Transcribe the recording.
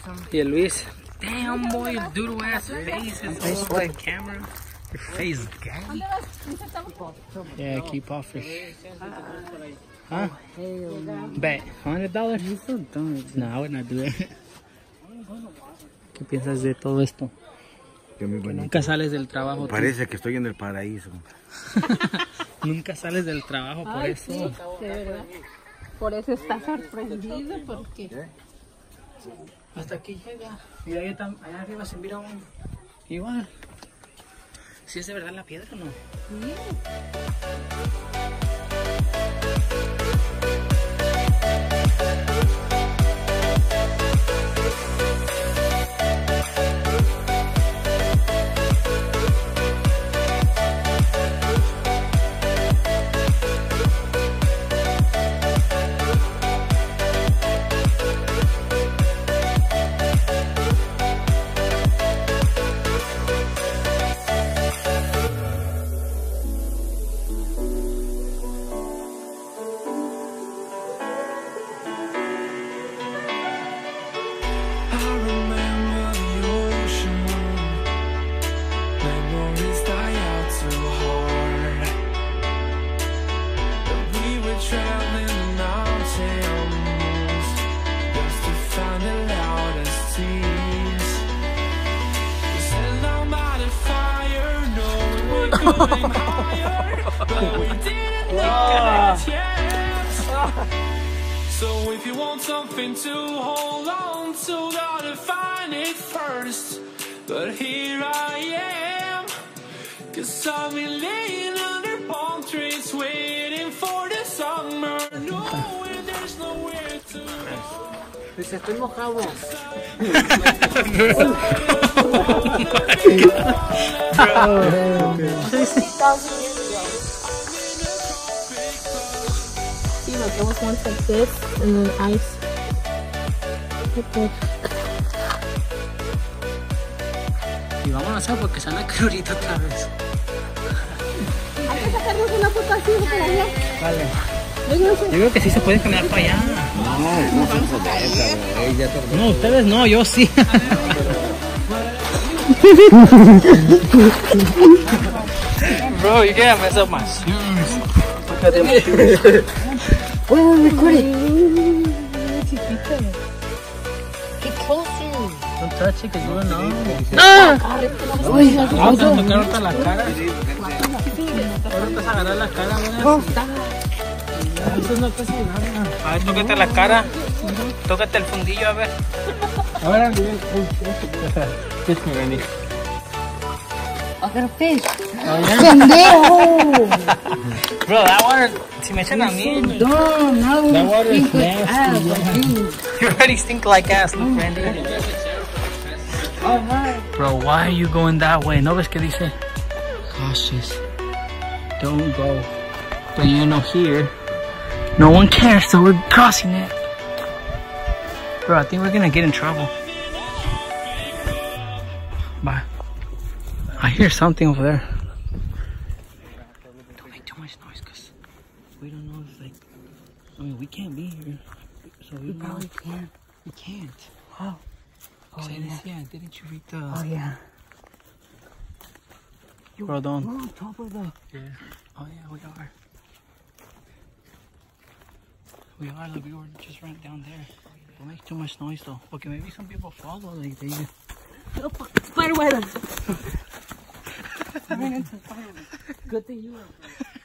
Y el Luis. Damn boy, doodle ass face is all that camera. Your face is gay. Yeah, keep off fish. Huh? Bet, $100? You're so dumb. No, I would not do it. ¿Qué piensas de todo esto? Que Nunca sales del trabajo. Parece que estoy en el paraíso. Nunca sales del trabajo por eso. Sí, de verdad. Por eso está sorprendido, porque... Hasta aquí llega. Y allá arriba se mira un... Igual. ¿Si es de verdad la piedra o no? Sí. So if you want something to hold on to, gotta find it first. But here I am, 'cause I've been laying under palm trees waiting for the summer, knowing there's nowhere to go. Pues estoy mojado. Sí, nos vemos once like this and then ice. Okay. Y vamos a hacer porque se van a caer ahorita otra vez. Hay que sacarnos una foto así para allá. Vale. Yo creo que sí se puede caminar para allá. No, ustedes no, yo sí. Bro, you're gonna mess up my shoes. Look at them shoes. Well, record it. Get closer. Don't touch it, 'cause you don't know. Uy, Vamos a tocar ahorita la cara. Ahorita vas a agarrar la cara, ¿verdad? Eso no te hace nada. A ver, tócate la cara. Tócate el fundillo, a ver. A ver, fish me, Randy. I got a fish. Oh, yeah? ¡Pendejo! Bro, that water, si me echan a mí, that water is nasty. You already stink like ass, look, Randy. Bro, why are you going that way? ¿No ves que dice? Cautious. Don't go. But you know here, no one cares, so we're crossing it. Bro, I think we're gonna get in trouble. Bye. I hear something over there. Don't make too much noise, cause we don't know if, like, I mean, we can't be here. So we probably can't. We can't. Oh. Oh, yeah. Didn't you read the... Oh, yeah. Bro, don't. We're on top of the... Yeah. Oh, yeah, we are. We are, like, we were just right down there. Don't make too much noise, though. Okay, maybe some people follow, like, they... Spider web. I ran into a spider web. Good thing you were.